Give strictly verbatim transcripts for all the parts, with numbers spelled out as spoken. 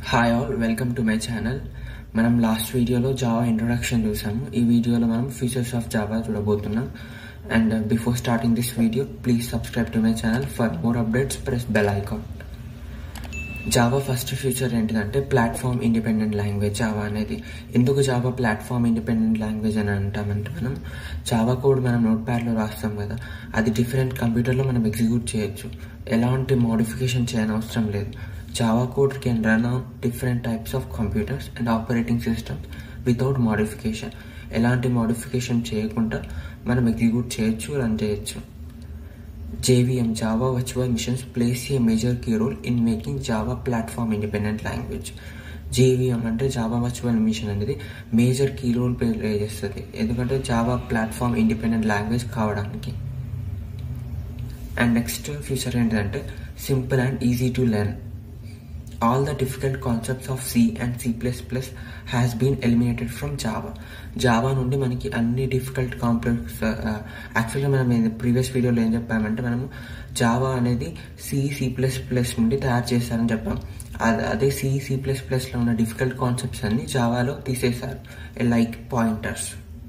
Hi all, welcome to my channel. మనం last వీడియోలో Java introduction చూసాము. ఈ వీడియోలో మనం ఫీచర్స్ ఆఫ్ జావా చూడబోతున్నాం. And before starting this video please subscribe to my channel for more updates. Press bell icon. Java first feature ఏంటిదంటే platform independent language Java అనేది. ఎందుకు జావా ప్లాట్ఫామ్ ఇండిపెండెంట్ లాంగ్వేజ్ అని అంటామంటే, మనం జావా కోడ్ మనం note ప్యాడ్లో రాస్తాం కదా, అది డిఫరెంట్ కంప్యూటర్లో మనం ఎగ్జిక్యూట్ చేయొచ్చు. ఎలాంటి మోడిఫికేషన్ చేయని అవసరం లేదు. Java code can run on different types of computers and operating systems without modification. ఎలాంటి మోడిఫికేషన్ చేయకుండా మనం ఎగ్జిక్యూట్ చేయొచ్చు, రన్ చేయొచ్చు. JVM Java virtual machines plays a major key role in making Java platform independent language. JVM అంటే Java virtual machine అనేది major key role play చేస్తుంది, ఎందుకంటే Java platform independent language కావడానికి. అండ్ నెక్స్ట్ ఫీచర్ ఏంటంటే simple and easy to learn. All the difficult concepts of C and C plus plus has been eliminated from Java. Java నుండి మనకి అన్ని difficult complex, యాక్చువల్గా మనం previous వీడియోలో ఏం చెప్పామంటే, మనము జావా అనేది సి సి ప్లస్ ప్లస్ నుండి తయారు చేశారని చెప్పాం. అదే సి సి ప్లస్ ప్లస్లో ఉన్న డిఫికల్ట్ కాన్సెప్ట్స్ అన్ని జావాలో తీసేశారు, like pointers.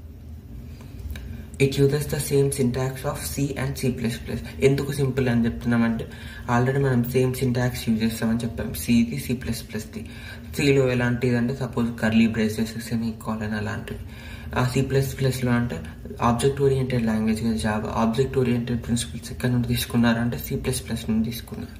It uses the same syntax of C and C plus plus. ఎందుకు సింపుల్ అని చెప్తున్నామంటే, ఆల్రెడీ మనం సేమ్ సింటాక్స్ యూజ్ చేస్తామని చెప్పాం, సిది సి ప్లస్ ప్లస్ది. సిలో ఎలాంటిది అంటే suppose curly braces, semicolon అలాంటివి. ఆ సి ప్లస్ ప్లస్లో అంటే ఆబ్జెక్ట్ ఓరియంటెడ్ లాంగ్వేజ్ కదా జావా. ఆబ్జెక్ట్ ఓరియంటెడ్ ప్రిన్సిపల్స్ ఎక్కడ నుండి తీసుకున్నారంటే సి ప్లస్ ప్లస్ నుండి తీసుకున్నారు.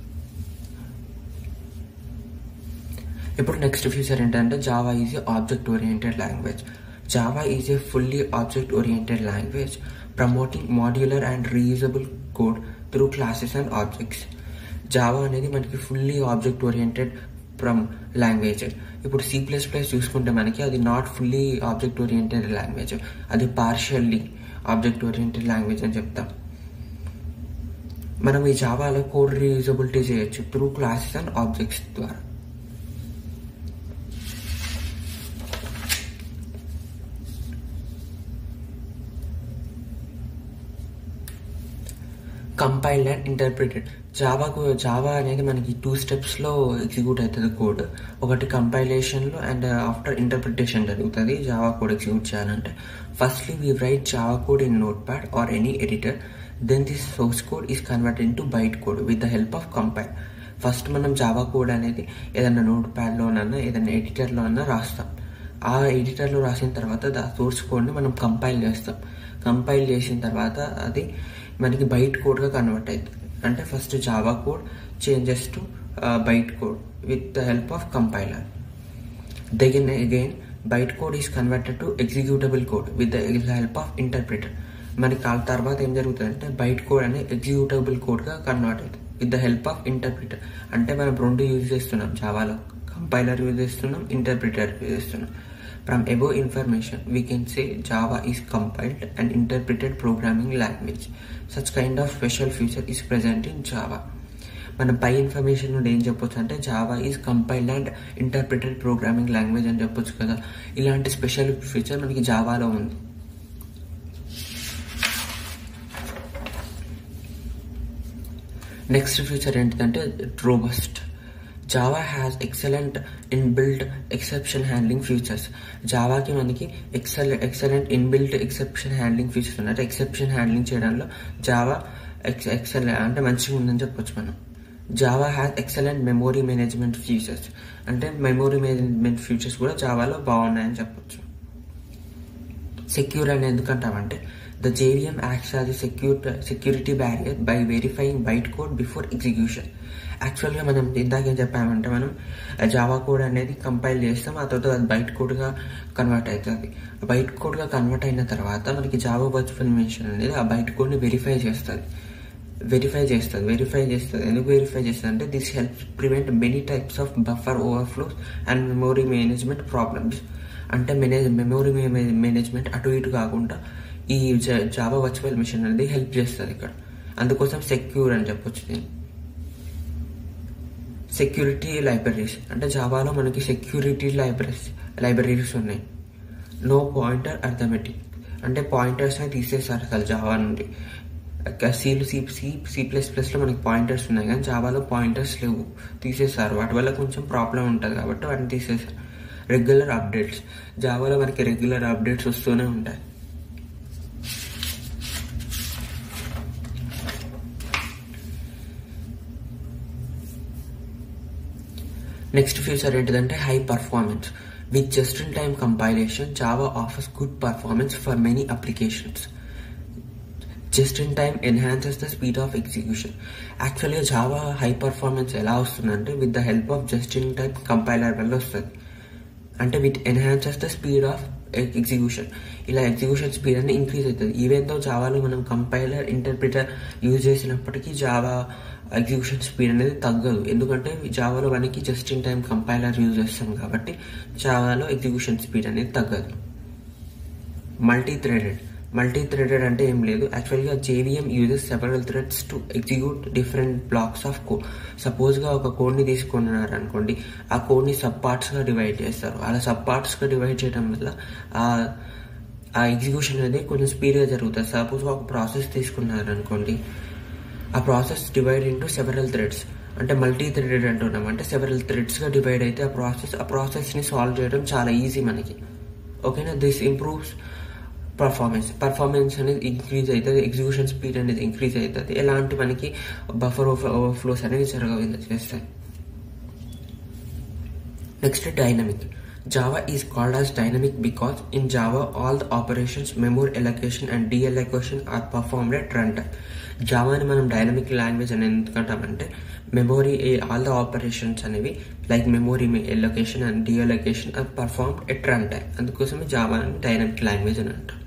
ఇప్పుడు నెక్స్ట్ ఫీచర్ ఏంటంటే Java is a object oriented language. Java is a fully object-oriented language promoting modular and reusable code through classes and objects. Java అనేది మనకి fully object oriented from language. ఇప్పుడు C plus plus చూసుకుంటే మనకి అది not fully object oriented language, అది partially object oriented language అని చెప్తాం. మనం ఈ జావాలో కోడ్ రీయూజబిలిటీ చేయొచ్చు త్రూ క్లాసెస్ అండ్ ఆబ్జెక్ట్స్ ద్వారా. Compiled and interpreted. జావాకు జావా అనేది మనకి టూ స్టెప్స్లో ఎగ్జిక్యూట్ అవుతుంది కోడ్. ఒకటి కంపైలేషన్లో అండ్ ఆఫ్టర్ ఇంటర్ప్రిటేషన్ జరుగుతుంది జావా కోడ్ ఎగ్జిక్యూట్ చేయాలంటే. Firstly we write Java code in notepad or any editor, then this source code is converted into byte code with the help of compile. First మనం Java code అనేది ఏదైనా note ప్యాడ్లోనన్నా ఏదైనా ఎడిటర్లో అన్నా రాస్తాం. ఆ ఎడిటర్లో రాసిన తర్వాత దా సోర్స్ కోడ్ని మనం కంపైల్ చేస్తాం. కంపైల్ చేసిన తర్వాత అది మనకి బైట్ కోడ్గా కన్వర్ట్ అవుతుంది. అంటే first Java code changes to byte code with the help of compiler. Then again byte code is converted to executable code with the help of interpreter. మనకి ఆ తర్వాత ఏం జరుగుతుంది అంటే బైట్ కోడ్ అనేది ఎగ్జిక్యూటబుల్ కోడ్గా కన్వర్ట్ అవుతుంది with the help of interpreter. అంటే మనం రెండు యూజ్ చేస్తున్నాం జావాలో, కంపైలర్ యూజ్ చేస్తున్నాం, ఇంటర్ప్రిటర్ యూజ్ చేస్తున్నాం. From above information, we can say Java is compiled and interpreted programming language. Such kind of special feature is present in Java. మనం పై information నుండి ఏం చెప్పొచ్చు అంటే Java is compiled and interpreted programming language అని చెప్పొచ్చు కదా. ఇలాంటి స్పెషల్ ఫీచర్ మనకి జావాలో ఉంది. నెక్స్ట్ ఫీచర్ ఏంటిదంటే robust. Java has excellent inbuilt exception handling features. జావాకి మనకి excel excellent inbuilt exception handling features ఉన్నాయి. ఎక్సెప్షన్ హ్యాండ్లింగ్ చేయడంలో జావా ఎక్స్ ఎక్సెల్ అంటే మంచిగా ఉందని చెప్పొచ్చు మనం. Java has excellent memory management features. అంటే మెమోరీ మేనేజ్మెంట్ ఫీచర్స్ కూడా జావాలో బాగున్నాయని చెప్పొచ్చు. సెక్యూర్ అని ఎందుకంటామంటే the J V M acts as a secure, security barrier by verifying byte code before execution. యాక్చువల్గా మనం ఇందాక ఏం చెప్పామంటే, మనం జావా కోడ్ అనేది కంపైల్ చేస్తాం, ఆ తర్వాత అది బైట్ కోడ్గా కన్వర్ట్ అవుతుంది. బైట్ కోడ్గా కన్వర్ట్ అయిన తర్వాత మనకి జావా వర్చువల్ మిషన్ అనేది ఆ బైట్ కోడ్ని వెరిఫై చేస్తుంది వెరిఫై చేస్తుంది వెరిఫై చేస్తుంది ఎందుకు వెరిఫై చేస్తుంది అంటే this helps prevent many types of buffer overflows and memory management problems. అంటే మేనేజ్ మెమోరీ మేనేజ్మెంట్ అటు ఇటు కాకుండా ఈ జావా వర్చువల్ మిషన్ అనేది హెల్ప్ చేస్తుంది ఇక్కడ. అందుకోసం సెక్యూర్ అని చెప్పొచ్చు దీన్ని. సెక్యూరిటీ లైబ్రరీస్ అంటే జావాలో మనకి సెక్యూరిటీ లైబ్రరీస్ లైబ్రరీస్ ఉన్నాయి. నో పాయింటర్ అర్థమెటిక్ అంటే పాయింటర్స్ అని తీసేస్తారు అసలు జావా నుండి. సీలు సి సి సి ప్లస్ ప్లస్లో మనకి పాయింటర్స్ ఉన్నాయి, కానీ జావాలో పాయింటర్స్ లేవు, తీసేశారు. వాటి వల్ల కొంచెం ప్రాబ్లం ఉంటుంది కాబట్టి వాటిని తీసేశారు. రెగ్యులర్ అప్డేట్స్, జావాలో మనకి రెగ్యులర్ అప్డేట్స్ వస్తూనే ఉంటాయి. నెక్స్ట్ ఫీచర్ ఏంటిదంటే high performance. With just in time compilation, Java offers good performance for many applications. Just in time enhances the speed of execution. యాక్చువల్గా జావా హై పర్ఫార్మెన్స్ ఎలా వస్తుందంటే with the help of just in time compiler వల్ల వస్తుంది. అంటే with enhances the speed of execution. ఇలా execution speed అనేది increase అవుతుంది. Even though జావాలో మనం కంపైలర్ ఇంటర్ప్రిటర్ యూజ్ చేసినప్పటికీ జావా ఎగ్జిక్యూషన్ స్పీడ్ అనేది తగ్గదు. ఎందుకంటే జావాలో మనకి just in time compiler use చేస్తాం కాబట్టి జావాలో ఎగ్జిక్యూషన్ స్పీడ్ అనేది తగ్గదు. Multi threaded. మల్టీ థ్రెడెడ్ అంటే ఏం లేదు, యాక్చువల్గా JVM uses several threads to execute different blocks of code. సపోజ్గా ఒక కోడ్ని తీసుకున్నారు అనుకోండి, ఆ కోడ్ని సబ్ పార్ట్స్గా డివైడ్ చేస్తారు. అలా సబ్ పార్ట్స్గా డివైడ్ చేయడం వల్ల ఆ ఎగ్జిక్యూషన్ అనేది కొంచెం స్పీడ్గా జరుగుతుంది. సపోజ్గా ఒక ప్రాసెస్ తీసుకున్నారు అనుకోండి, ఆ process divide into several threads, అంటే మల్టీ థ్రెడెడ్ అంటున్నాం. అంటే సెవరల్ థ్రెడ్స్గా డివైడ్ అయితే ఆ ప్రాసెస్ ఆ ప్రాసెస్ని సాల్వ్ చేయడం చాలా ఈజీ మనకి. ఓకేనా. This improves performance. పర్ఫార్మెన్స్ అనేది ఇంక్రీజ్ అవుతుంది, ఎగ్జిక్యూషన్ స్పీడ్ అనేది ఇంక్రీజ్ అవుతుంది. ఎలాంటి మనకి బఫర్ ఓవర్ఫ్లోస్ అనేవి జరగవు చేస్తాయి. Next dynamic. Java is called as dynamic because in Java all the operations, memory allocation and deallocation are performed at runtime. జావాని మనం డైనమిక్ లాంగ్వేజ్ అని ఎందుకంటామంటే మెమోరీ ఆల్ ద ఆపరేషన్స్ అనేవి like memory allocation and deallocation are performed at runtime. అందుకోసమే జావాని dynamic language అని అంటాం.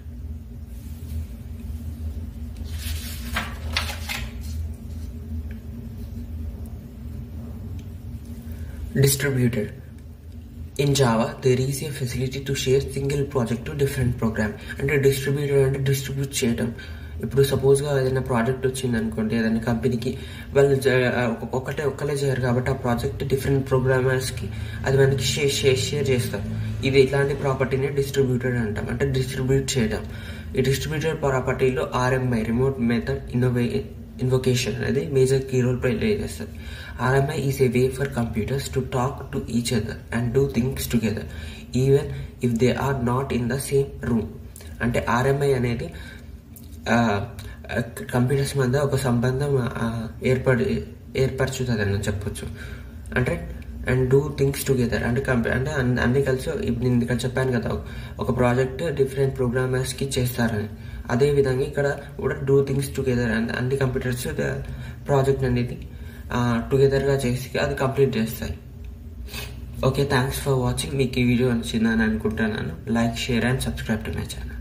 Distributed. In Java, there is a facility to share single project to different program. అంటే distributor అంటే distribute చేయడం. ఇప్పుడు సపోజ్గా ఏదైనా ప్రాజెక్ట్ వచ్చింది అనుకోండి, ఏదైనా కంపెనీకి, వాళ్ళు ఒకటే ఒక్కలే చేయరు కాబట్టి ఆ ప్రాజెక్ట్ డిఫరెంట్ ప్రోగ్రామర్స్కి అది మనకి షేర్ షేర్ షేర్ చేస్తారు. ఇది ఇలాంటి ప్రాపర్టీనే డిస్ట్రిబ్యూటెడ్ అంటాం, అంటే డిస్ట్రిబ్యూట్ చేయడం. ఈ డిస్ట్రిబ్యూటెడ్ ప్రాపర్టీలో ఆర్ఎంఐ రిమోట్ మెథడ్ ఇన్నోవే ఇన్వొకేషన్ అనేది మేజర్ కీ రోల్ ప్లే చేస్తుంది. R M I is a way for computers to talk to each other and do things together even if they are not in the same room. అంటే R M I అనేది computers మధ్య ఒక సంబంధం ఏర్పడి ఏర్పరచుతుంది అని చెప్పొచ్చు. అంటే అండ్ డూ థింగ్స్ టుగెదర్ అంటే కంప్యూ అంటే అన్ని కలిసి నేను ఇక్కడ చెప్పాను కదా, ఒక ప్రాజెక్ట్ డిఫరెంట్ ప్రోగ్రామర్స్కి చేస్తారని. అదేవిధంగా ఇక్కడ కూడా డూ థింగ్స్ టుగెదర్ అని అన్ని కంప్యూటర్స్ ప్రాజెక్ట్ అనేది టుగెదర్గా చేసి అది కంప్లీట్ చేస్తాయి. Okay, thanks for watching. మీకు ఈ వీడియో నచ్చిందని అనుకుంటున్నాను. Like, share and subscribe to my channel.